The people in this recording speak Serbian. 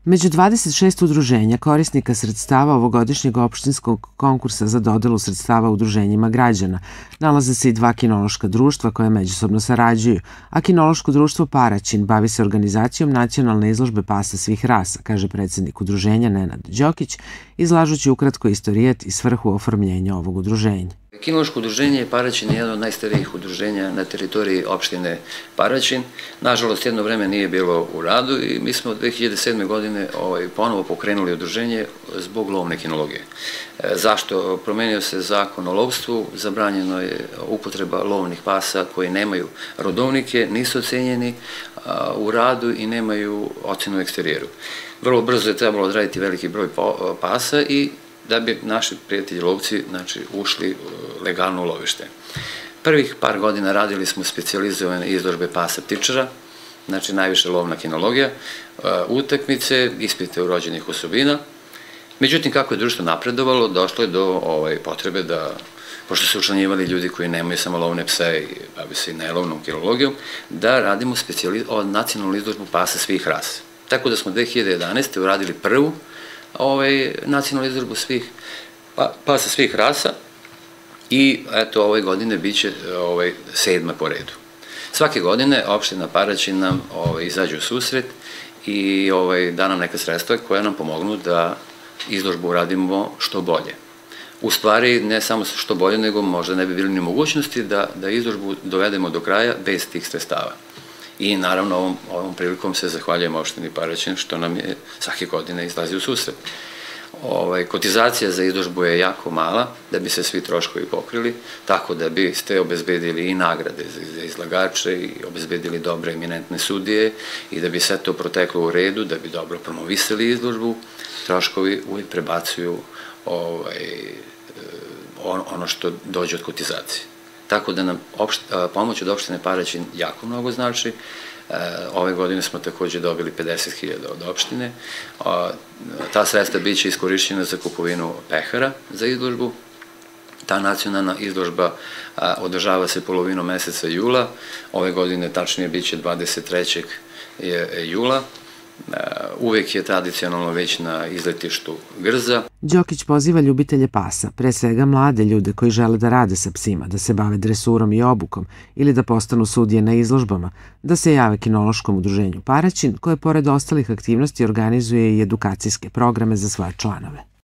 Među 26 udruženja korisnika sredstava ovogodišnjeg opštinskog konkursa za dodelu sredstava udruženjima građana nalaze se i dva kinološka društva koje međusobno sarađuju, a kinološko društvo Paraćin bavi se organizacijom nacionalne izložbe pasa svih rasa, kaže predsednik udruženja Nenad Đokić, izlažući ukratko istorijet i svrhu oformljenja ovog udruženja. Kinološko udruženje Paraćin je jedno od najstarijih udruženja na teritoriji opštine Paraćin. Nažalost, jedno vreme nije bilo u radu i mi smo od 2007. godine ponovo pokrenuli udruženje zbog lovne kinologije. Zašto? Promenio se zakon o lovstvu, zabranjeno je upotreba lovnih pasa koji nemaju rodovnike, nisu ocenjeni u radu i nemaju ocenu u eksterijeru. Vrlo brzo je trebalo odraditi veliki broj pasa i da bi naši prijatelji lovci ušli legalno u lovište. Prvih par godina radili smo specijalizovane izložbe pasa ptičara, znači najviše lovna kinologija, utakmice, ispite urođenih osobina. Međutim, kako je društvo napredovalo, došlo je do potrebe da, pošto su učlanjivali ljudi koji nemaju samo lovne pse i bavi se i nelovnom kinologijom, da radimo nacionalnu izložbu pasa svih rasa. Tako da smo 2011. uradili prvu nacionalnu izložbu pasa svih rasa i eto ove godine bit će 7. po redu. Svake godine opština Paraćin nam izađe u susret i da nam neka sredstva koja nam pomognu da izložbu uradimo što bolje. U stvari, ne samo što bolje, nego možda ne bi bili ni mogućnosti da izložbu dovedemo do kraja bez tih sredstava. I naravno ovom prilikom se zahvaljujem opštini Paraćin što nam je svake godine izlazi u susret. Kotizacija za izložbu je jako mala da bi se svi troškovi pokrili, tako da biste obezbedili i nagrade za izlagače i obezbedili dobre eminentne sudije i da bi sve to proteklo u redu, da bi dobro promovisali izložbu, troškovi uvijek prebacuju ono što dođe od kotizacije. Tako da nam pomoć od opštine Paraćin jako mnogo znači. Ove godine smo takođe dobili 50.000 od opštine. Ta sredstva biće iskorišćena za kupovinu pehara za izložbu. Ta nacionalna izložba održava se polovinom meseca jula. Ove godine tačnije biće 23. jula. Uvek je tradicionalno već na izletištu Grza. Đokić poziva ljubitelje pasa, pre svega mlade ljude koji žele da rade sa psima, da se bave dresurom i obukom ili da postanu sudije na izložbama, da se jave kinološkom udruženju Paraćin, koje pored ostalih aktivnosti organizuje i edukacijske programe za svoje članove.